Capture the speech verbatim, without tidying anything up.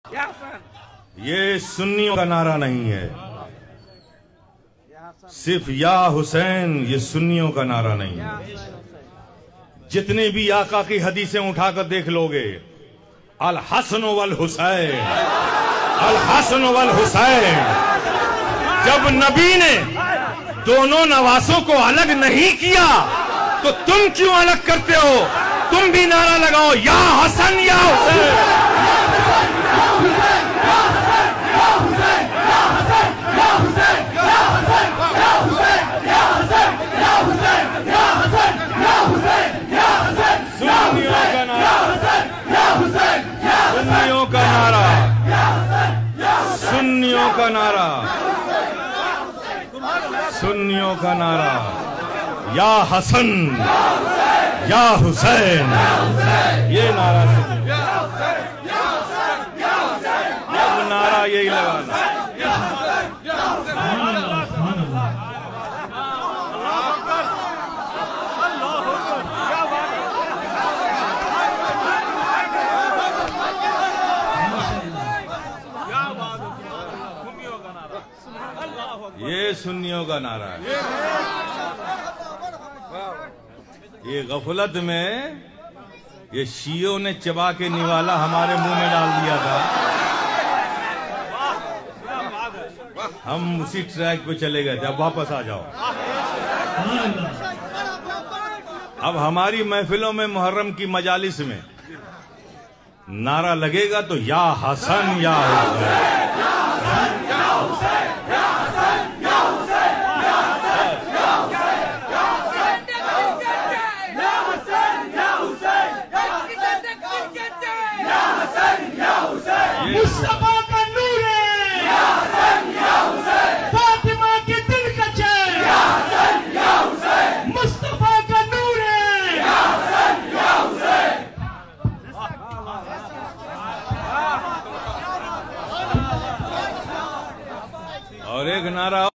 یہ سنیوں کا نعرہ نہیں ہے، صرف یا حسین یہ سنیوں کا نعرہ نہیں ہے۔ جتنے بھی آقا کی حدیثیں اٹھا کر دیکھ لو گے، الحسن والحسین الحسن والحسین، جب نبی نے دونوں نواسوں کو الگ نہیں کیا تو تم کیوں الگ کرتے ہو؟ تم بھی نعرہ لگاؤ، یا حسن یا حسین۔ سنیوں کا نعرہ، سنیوں کا نعرہ، سنیوں کا نعرہ، یا حسن یا حسین، یہ نعرہ اب نعرہ یہی لگانا۔ یہ سنیوں کا نعرہ ہے۔ یہ غفلت میں یہ شیعوں نے چبا کے نوالا ہمارے منہ میں ڈال دیا تھا، ہم اسی ٹریک پہ چلے گئے تھے۔ اب واپس آ جاؤ۔ اب ہماری محفلوں میں، محرم کی مجالس میں نعرہ لگے گا تو یا حسن یا حسین۔ مصطفیٰ کا نور ہے، یا حسین یا حسین، فاطمہ کے دل کا چین، یا حسین یا حسین، مصطفیٰ کا نور ہے، یا حسین یا حسین۔ اور ایک نعرہ